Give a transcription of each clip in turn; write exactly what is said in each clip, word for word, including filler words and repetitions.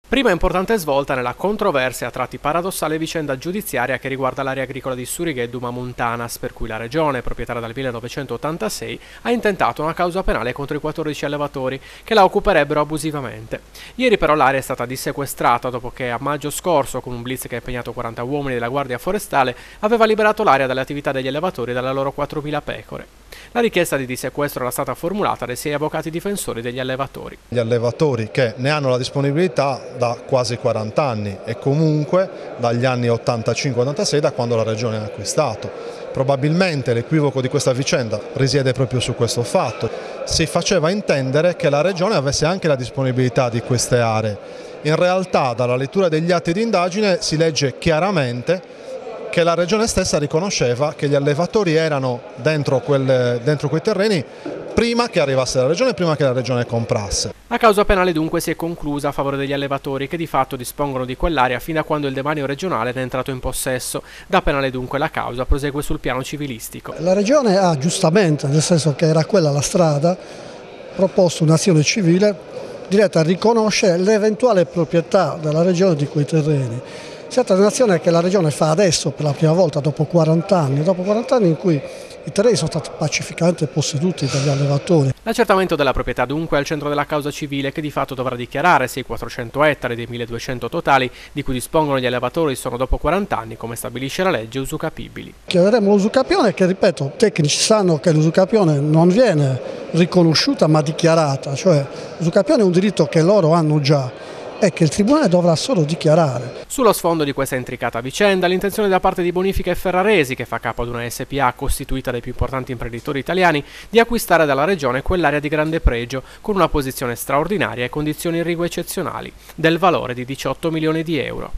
Prima importante svolta nella controversa e a tratti paradossale vicenda giudiziaria che riguarda l'area agricola di Surigheduma Montanas, per cui la regione, proprietaria dal millenovecentottantasei, ha intentato una causa penale contro i quattordici allevatori che la occuperebbero abusivamente. Ieri però l'area è stata dissequestrata dopo che a maggio scorso, con un blitz che ha impegnato quaranta uomini della Guardia Forestale, aveva liberato l'area dalle attività degli allevatori e dalle loro quattromila pecore. La richiesta di dissequestro era stata formulata dai sei avvocati difensori degli allevatori. Gli allevatori che ne hanno la disponibilità da quasi quaranta anni e comunque dagli anni ottantacinque ottantasei, da quando la regione ha acquistato. Probabilmente l'equivoco di questa vicenda risiede proprio su questo fatto. Si faceva intendere che la regione avesse anche la disponibilità di queste aree. In realtà dalla lettura degli atti di indagine si legge chiaramente che la regione stessa riconosceva che gli allevatori erano dentro, quel, dentro quei terreni prima che arrivasse la regione, prima che la regione comprasse. La causa penale dunque si è conclusa a favore degli allevatori che di fatto dispongono di quell'area fino a quando il demanio regionale ne è entrato in possesso. Da penale dunque la causa prosegue sul piano civilistico. La regione ha giustamente, nel senso che era quella la strada, proposto un'azione civile diretta a riconoscere l'eventuale proprietà della regione di quei terreni. Si tratta di un'azione che la regione fa adesso per la prima volta dopo quaranta anni, dopo quaranta anni in cui i terreni sono stati pacificamente posseduti dagli allevatori. L'accertamento della proprietà dunque è al centro della causa civile che di fatto dovrà dichiarare se i quattrocento ettari dei milleduecento totali di cui dispongono gli allevatori sono dopo quaranta anni, come stabilisce la legge, usucapibili. Chiederemo l'usucapione che, ripeto, tecnici sanno che l'usucapione non viene riconosciuta ma dichiarata, cioè l'usucapione è un diritto che loro hanno già e che il Tribunale dovrà solo dichiarare. Sullo sfondo di questa intricata vicenda, l'intenzione da parte di Bonifica e Ferraresi, che fa capo ad una S P A costituita dai più importanti imprenditori italiani, di acquistare dalla regione quell'area di grande pregio, con una posizione straordinaria e condizioni irrigue eccezionali, del valore di diciotto milioni di euro.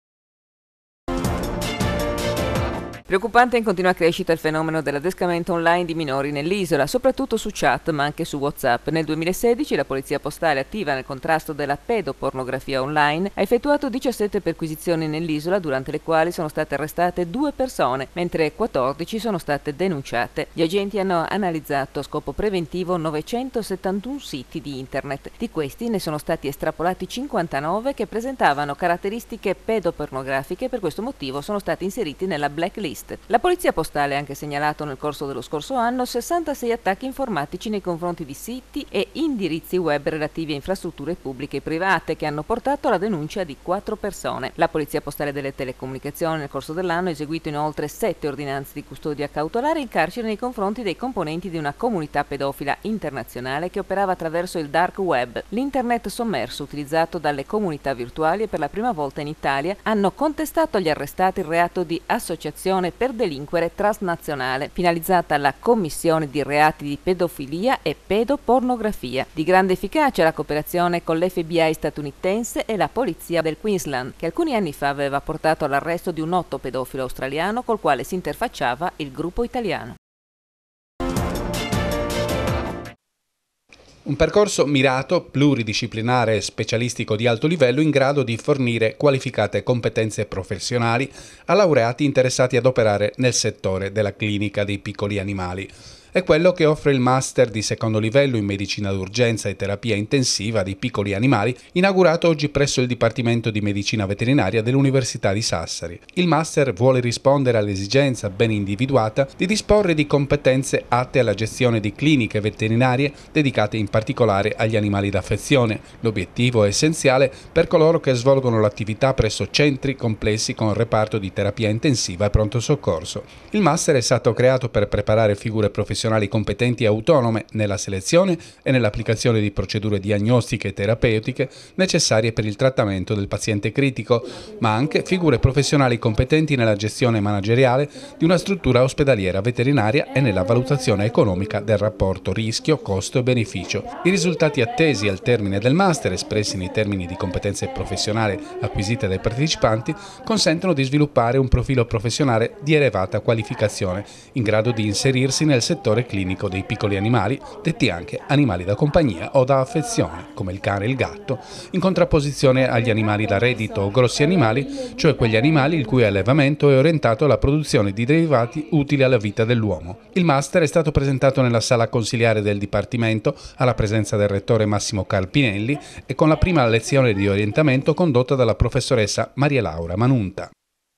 Preoccupante in continua crescita il fenomeno dell'adescamento online di minori nell'isola, soprattutto su chat ma anche su WhatsApp. Nel duemilasedici la Polizia Postale, attiva nel contrasto della pedopornografia online, ha effettuato diciassette perquisizioni nell'isola, durante le quali sono state arrestate due persone, mentre quattordici sono state denunciate. Gli agenti hanno analizzato a scopo preventivo novecentosettantuno siti di internet. Di questi ne sono stati estrapolati cinquantanove che presentavano caratteristiche pedopornografiche, per questo motivo sono stati inseriti nella blacklist. La Polizia Postale ha anche segnalato nel corso dello scorso anno sessantasei attacchi informatici nei confronti di siti e indirizzi web relativi a infrastrutture pubbliche e private, che hanno portato alla denuncia di quattro persone. La Polizia Postale delle Telecomunicazioni nel corso dell'anno ha eseguito inoltre sette ordinanze di custodia cautelare in carcere nei confronti dei componenti di una comunità pedofila internazionale che operava attraverso il dark web, l'internet sommerso utilizzato dalle comunità virtuali, e per la prima volta in Italia hanno contestato agli arrestati il reato di associazione per delinquere transnazionale, finalizzata alla commissione di reati di pedofilia e pedopornografia. Di grande efficacia la cooperazione con l'F B I statunitense e la polizia del Queensland, che alcuni anni fa aveva portato all'arresto di un noto pedofilo australiano col quale si interfacciava il gruppo italiano. Un percorso mirato, pluridisciplinare e specialistico di alto livello in grado di fornire qualificate competenze professionali a laureati interessati ad operare nel settore della clinica dei piccoli animali. È quello che offre il Master di secondo livello in Medicina d'Urgenza e Terapia Intensiva dei Piccoli Animali, inaugurato oggi presso il Dipartimento di Medicina Veterinaria dell'Università di Sassari. Il Master vuole rispondere all'esigenza ben individuata di disporre di competenze atte alla gestione di cliniche veterinarie dedicate in particolare agli animali d'affezione. L'obiettivo è essenziale per coloro che svolgono l'attività presso centri complessi con reparto di terapia intensiva e pronto soccorso. Il Master è stato creato per preparare figure professionali competenti e autonome nella selezione e nell'applicazione di procedure diagnostiche e terapeutiche necessarie per il trattamento del paziente critico, ma anche figure professionali competenti nella gestione manageriale di una struttura ospedaliera veterinaria e nella valutazione economica del rapporto rischio, costo e beneficio. I risultati attesi al termine del master, espressi nei termini di competenze professionali acquisite dai partecipanti, consentono di sviluppare un profilo professionale di elevata qualificazione, in grado di inserirsi nel settore settore clinico dei piccoli animali, detti anche animali da compagnia o da affezione, come il cane e il gatto, in contrapposizione agli animali da reddito o grossi animali, cioè quegli animali il cui allevamento è orientato alla produzione di derivati utili alla vita dell'uomo. Il master è stato presentato nella sala consiliare del Dipartimento alla presenza del rettore Massimo Carpinelli e con la prima lezione di orientamento condotta dalla professoressa Maria Laura Manunta.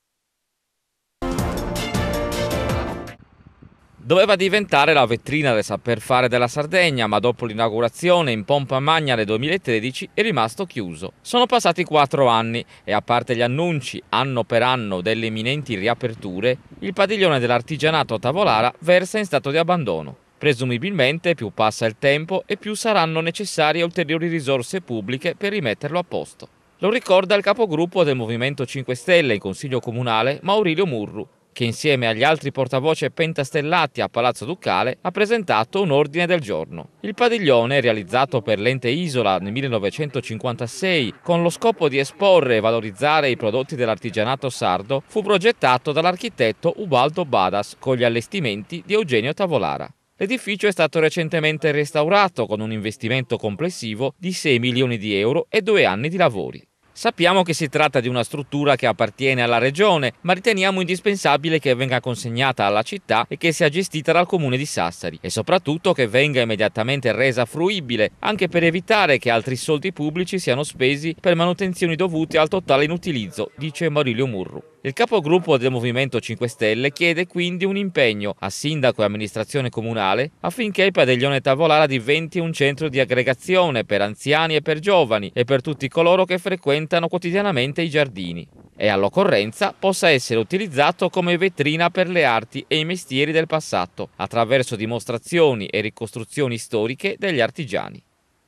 Doveva diventare la vetrina del saper fare della Sardegna, ma dopo l'inaugurazione in pompa magna nel duemilatredici è rimasto chiuso. Sono passati quattro anni e, a parte gli annunci anno per anno delle imminenti riaperture, il padiglione dell'artigianato a Tavolara versa in stato di abbandono. Presumibilmente più passa il tempo e più saranno necessarie ulteriori risorse pubbliche per rimetterlo a posto. Lo ricorda il capogruppo del Movimento cinque Stelle in Consiglio Comunale, Maurilio Murru, che insieme agli altri portavoce pentastellati a Palazzo Ducale ha presentato un ordine del giorno. Il padiglione, realizzato per l'Ente Isola nel millenovecentocinquantasei con lo scopo di esporre e valorizzare i prodotti dell'artigianato sardo, fu progettato dall'architetto Ubaldo Badas con gli allestimenti di Eugenio Tavolara. L'edificio è stato recentemente restaurato con un investimento complessivo di sei milioni di euro e due anni di lavori. Sappiamo che si tratta di una struttura che appartiene alla Regione, ma riteniamo indispensabile che venga consegnata alla città e che sia gestita dal Comune di Sassari e soprattutto che venga immediatamente resa fruibile, anche per evitare che altri soldi pubblici siano spesi per manutenzioni dovute al totale inutilizzo, dice Maurilio Murru. Il capogruppo del Movimento cinque Stelle chiede quindi un impegno a sindaco e amministrazione comunale affinché il padiglione Tavolara diventi un centro di aggregazione per anziani e per giovani e per tutti coloro che frequentano quotidianamente i giardini e all'occorrenza possa essere utilizzato come vetrina per le arti e i mestieri del passato attraverso dimostrazioni e ricostruzioni storiche degli artigiani.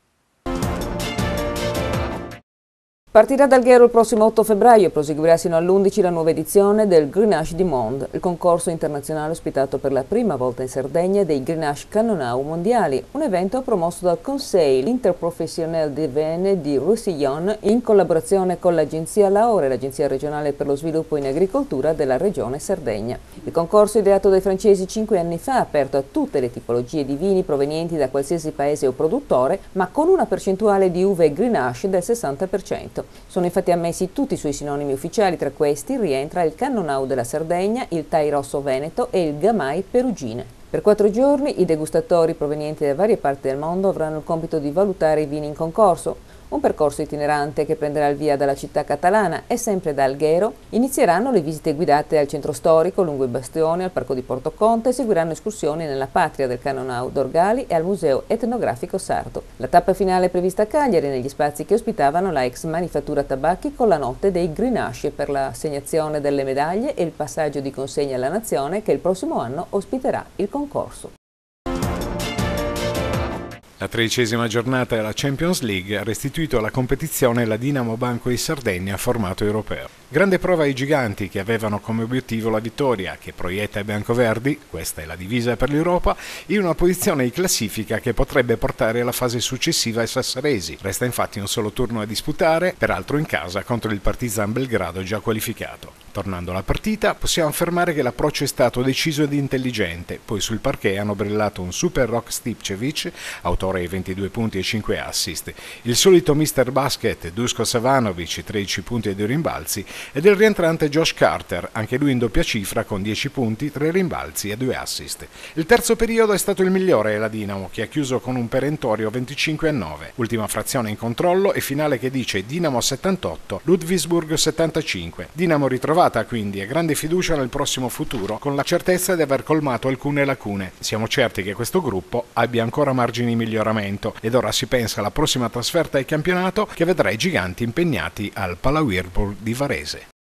Partirà da Alghero il prossimo otto febbraio e proseguirà sino all'undici la nuova edizione del Grenache du Monde, il concorso internazionale ospitato per la prima volta in Sardegna dei Grenache Cannonau mondiali, un evento promosso dal Conseil Interprofessionnel des Vins di Roussillon in collaborazione con l'agenzia Laore, l'agenzia regionale per lo sviluppo in agricoltura della regione Sardegna. Il concorso, ideato dai francesi cinque anni fa, aperto a tutte le tipologie di vini provenienti da qualsiasi paese o produttore, ma con una percentuale di uve Grenache del sessanta per cento. Sono infatti ammessi tutti i suoi sinonimi ufficiali, tra questi rientra il Cannonau della Sardegna, il Tai Rosso Veneto e il Gamay Perugine. Per quattro giorni i degustatori provenienti da varie parti del mondo avranno il compito di valutare i vini in concorso. Un percorso itinerante che prenderà il via dalla città catalana e sempre da Alghero. Inizieranno le visite guidate al centro storico, lungo i bastioni, al parco di Porto Conte e seguiranno escursioni nella patria del Cannonau d'Orgali e al Museo Etnografico Sardo. La tappa finale è prevista a Cagliari, negli spazi che ospitavano la ex manifattura tabacchi con la notte dei Grenache per l'assegnazione delle medaglie e il passaggio di consegna alla nazione che il prossimo anno ospiterà il concorso. La tredicesima giornata della Champions League ha restituito alla competizione la Dinamo Banco di Sardegna a formato europeo. Grande prova ai giganti che avevano come obiettivo la vittoria, che proietta i biancoverdi, questa è la divisa per l'Europa, in una posizione di classifica che potrebbe portare alla fase successiva ai sassaresi. Resta infatti un solo turno a disputare, peraltro in casa contro il Partizan Belgrado già qualificato. Tornando alla partita, possiamo affermare che l'approccio è stato deciso ed intelligente, poi sul parquet hanno brillato un super Rok Stipčević, autore di ventidue punti e cinque assist, il solito mister Basket Duško Savanović, tredici punti e due rimbalzi, ed il rientrante Josh Carter, anche lui in doppia cifra con dieci punti, tre rimbalzi e due assist. Il terzo periodo è stato il migliore della Dinamo, che ha chiuso con un perentorio venticinque a nove. Ultima frazione in controllo e finale che dice Dinamo settantotto, Ludwigsburg settantacinque. Dinamo ritrovata quindi e grande fiducia nel prossimo futuro, con la certezza di aver colmato alcune lacune. Siamo certi che questo gruppo abbia ancora margini di miglioramento ed ora si pensa alla prossima trasferta al campionato che vedrà i giganti impegnati al Pala Whirlpool di Varese.